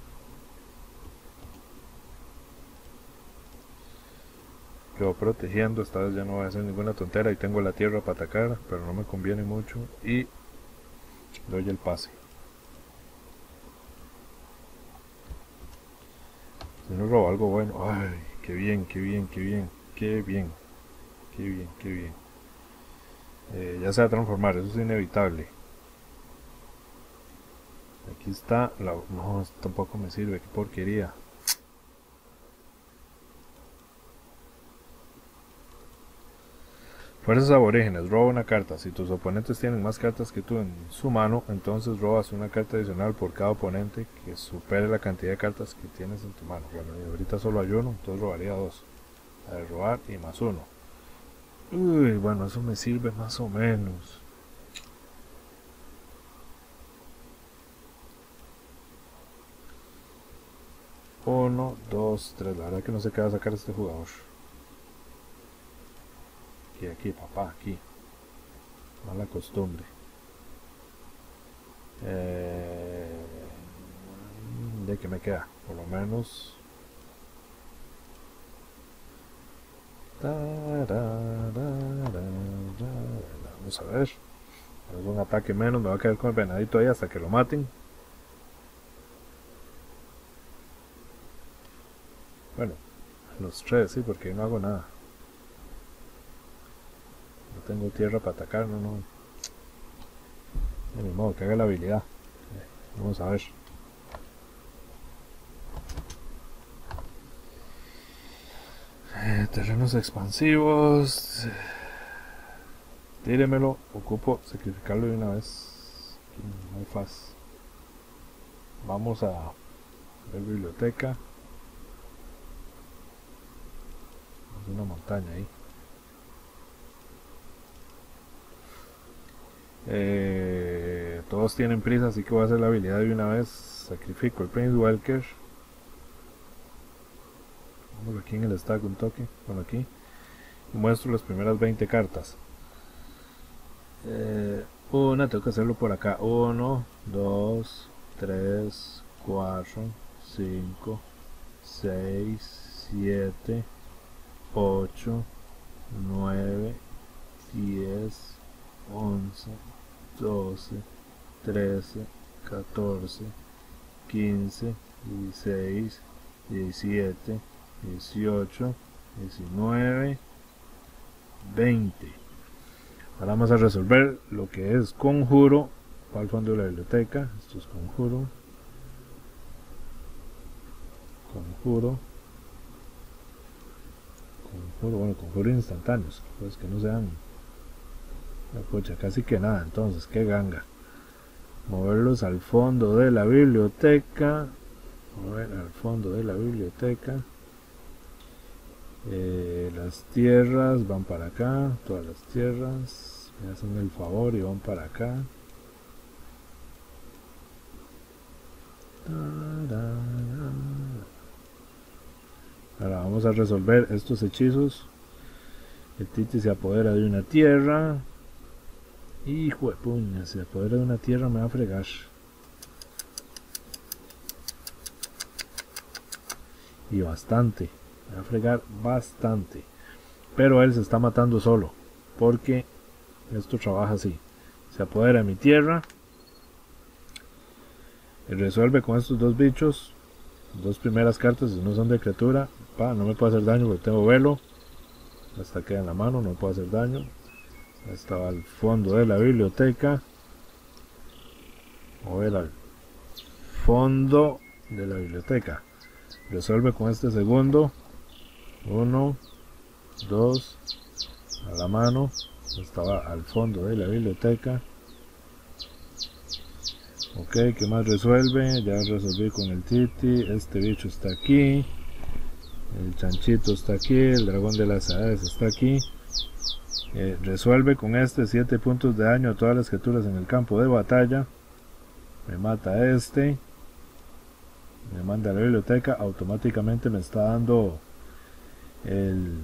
Quedo protegiendo. Esta vez ya no voy a hacer ninguna tontera. Y tengo la tierra para atacar, pero no me conviene mucho. Y doy el pase. Si no robo algo bueno. Ay, qué bien, qué bien, qué bien, qué bien, qué bien, qué bien. Eh, ya se va a transformar, eso es inevitable. Aquí está la... No, esto tampoco me sirve, qué porquería. Fuerzas aborígenes, roba una carta. Si tus oponentes tienen más cartas que tú en su mano, entonces robas una carta adicional por cada oponente que supere la cantidad de cartas que tienes en tu mano. Bueno, y ahorita solo hay uno, entonces robaría dos. A ver, robar y más uno. Uy, bueno, eso me sirve más o menos. Uno, dos, tres. La verdad que no sé qué va a sacar este jugador. Aquí, aquí, papá, aquí. Mala costumbre. Eh, ¿De qué me queda? Por lo menos. Vamos a ver. Es un ataque menos. Me va a quedar con el venadito ahí hasta que lo maten. Bueno, los tres, sí, porque no hago nada. No tengo tierra para atacar, no, no. De mi modo, que haga la habilidad. Vamos a ver. Eh, terrenos expansivos. Tíremelo. Ocupo sacrificarlo de una vez. Muy fácil. Vamos a ver biblioteca. Es una montaña ahí. Eh, todos tienen prisa, así que voy a hacer la habilidad de una vez. Sacrifico el Prince Walker. Vamos aquí en el stack un toque. Bueno, aquí. Y muestro las primeras veinte cartas. Eh, una, tengo que hacerlo por acá. uno, dos, tres, cuatro, cinco, seis, siete, ocho, nueve, diez, once, doce, trece, catorce, quince, dieciséis, diecisiete, dieciocho, diecinueve, veinte. Ahora vamos a resolver lo que es conjuro para el fondo de la biblioteca. Esto es conjuro. Conjuro. Conjuro, bueno, conjuro instantáneos. Pues que no sean... Pucha, casi que nada, entonces, qué ganga. Moverlos al fondo de la biblioteca. Mover al fondo de la biblioteca. Eh, las tierras van para acá. Todas las tierras me hacen el favor y van para acá. Ahora vamos a resolver estos hechizos. El Titi se apodera de una tierra. Hijo de puña, se apodera de una tierra, me va a fregar. Y bastante. Me va a fregar bastante. Pero él se está matando solo. Porque esto trabaja así. Se apodera de mi tierra. Y resuelve con estos dos bichos. Dos primeras cartas, si no son de criatura. Pa, no me puede hacer daño porque tengo velo. Esta queda en la mano, no me puede hacer daño. Esta va al fondo de la biblioteca. Mover al fondo de la biblioteca. Resuelve con este segundo. Uno, dos, a la mano. Esta va al fondo de la biblioteca. Ok, ¿qué más resuelve? Ya resolví con el Titi. Este bicho está aquí. El chanchito está aquí. El dragón de las aves está aquí. Eh, resuelve con este siete puntos de daño a todas las criaturas en el campo de batalla. Me mata este. Me manda a la biblioteca. Automáticamente me está dando el,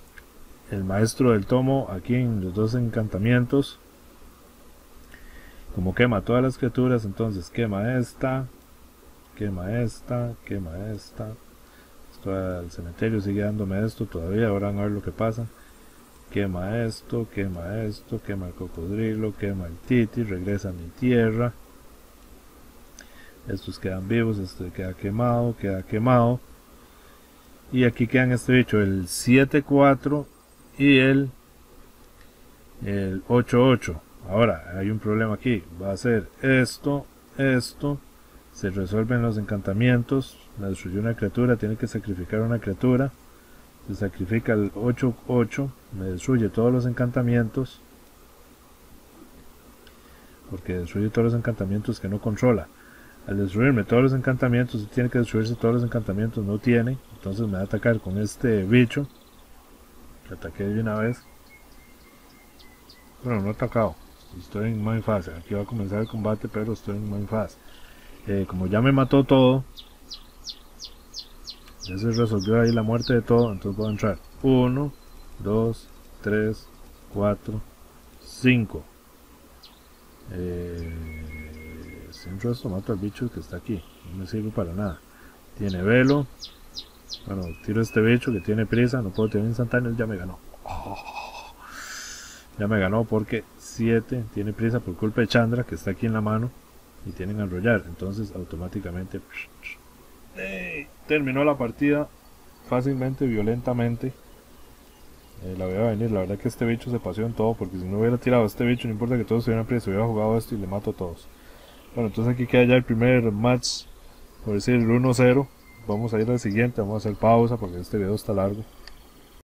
el maestro del tomo aquí en los dos encantamientos. Como quema todas las criaturas, entonces quema esta, quema esta, quema esta. Esto, el cementerio sigue dándome esto todavía, ahora van a ver lo que pasa. Quema esto, quema esto, quema el cocodrilo, quema el titi, regresa a mi tierra. Estos quedan vivos, este queda quemado, queda quemado. Y aquí quedan este bicho, el siete cuatro y el, el ocho ocho. Ahora, hay un problema aquí, va a ser esto, esto. Se resuelven los encantamientos. Me destruyó una criatura, tiene que sacrificar una criatura. Se sacrifica el ocho ocho, me destruye todos los encantamientos. Porque destruye todos los encantamientos que no controla. Al destruirme todos los encantamientos, tiene que destruirse todos los encantamientos, no tiene. Entonces me va a atacar con este bicho. Que ataqué de una vez. Bueno, no he atacado. Estoy en main phase. Aquí va a comenzar el combate, pero estoy en main phase. Eh, como ya me mató todo, ya se resolvió ahí la muerte de todo, entonces voy a entrar uno, dos, tres, cuatro, cinco. Eh, si entro esto mato al bicho que está aquí, no me sirve para nada. Tiene velo. Bueno, tiro este bicho que tiene prisa, no puedo tener instantáneos, ya me ganó. Oh, ya me ganó porque siete tiene prisa por culpa de Chandra que está aquí en la mano. Y tienen a enrollar, entonces automáticamente ¡ey! Terminó la partida fácilmente, violentamente. Eh, la voy a venir, la verdad que este bicho se paseó en todo, porque si no hubiera tirado este bicho, no importa que todos estuvieran presos, hubiera jugado esto y le mato a todos. Bueno, entonces aquí queda ya el primer match, por decir el uno cero. Vamos a ir al siguiente, vamos a hacer pausa porque este video está largo.